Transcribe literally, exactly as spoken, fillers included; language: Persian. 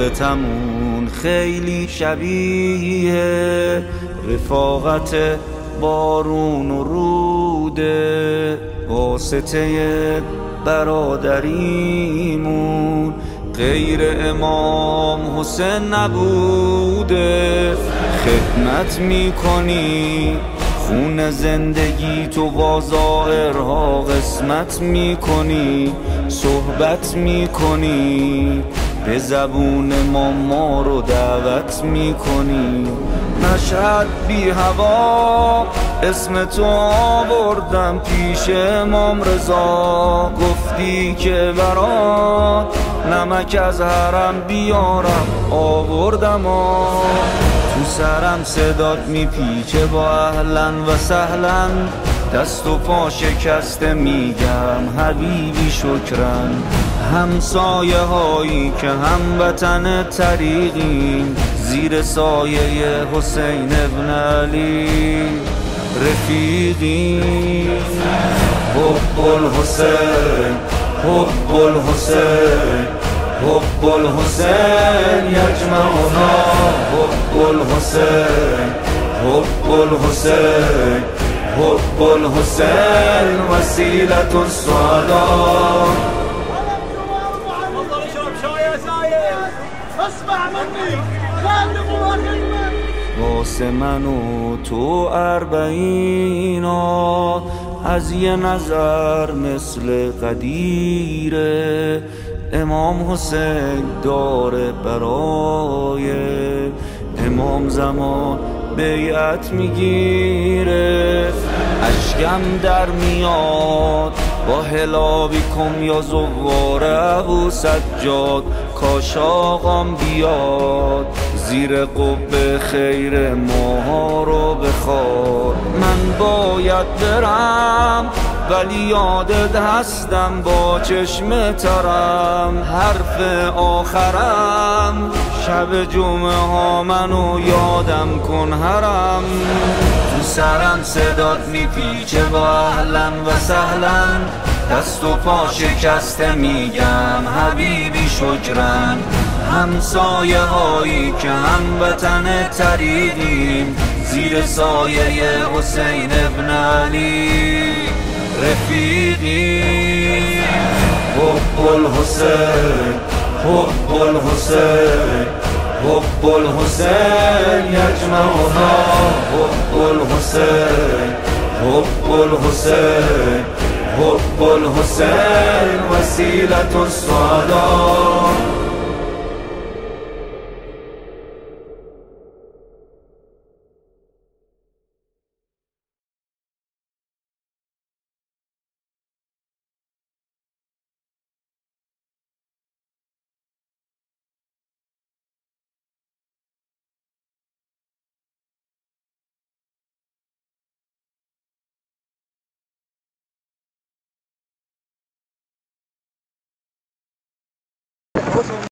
رابطمون خیلی شبیه رفاقت بارون و روده، واسطه برادریمون غیر امام حسین نبوده. خدمت میکنی خون زندگی تو با ظاهرها قسمت میکنی، صحبت میکنی به زبون ما ما رو دعوت میکنی. مشهد بی هوا اسم تو آوردم پیش امام رضا، گفتی که برات نمک از حرم بیارم آوردم آ. تو سرم صدات میپیچه با اهلا و سهلا، دست و پا شکسته میگم حبیبی شکرن. همسایه هایی که هموطن طریقیم زیر سایه حسین ابن علی رفیقیم. حب الحسین حب الحسین حب الحسین یجمعنا، حب الحسین حب الحسین حب الحسین وسیلة السعداء. اسمع مني خلي مواخذ واسه من و تو اربعینا از یه نظر مثل قدیره. امام حسین داره برای امام زمان بیعت میگیره. اشکم در میاد با هلابی کم یا زوار ابو سجاد، کاش آقام بیاد زیر قبه خیر ماها رو بخواد. من باید برم ولی یادت هستم با چشم ترم، حرف آخرم شب جمعه ها منو یادم کن هرم. تو سرم صدات میپیچه با اهلا و سهلا، دست و پا شکسته میگم حبیبی شکرن. همسایه هایی که هموطن طریقیم زیر سایه حسین ابن علی رفیقیم. حب الحسین حب الحسین حب الحسین یجمعنا، حب الحسین حب الحسین حب الحسین وسیلة السعداء.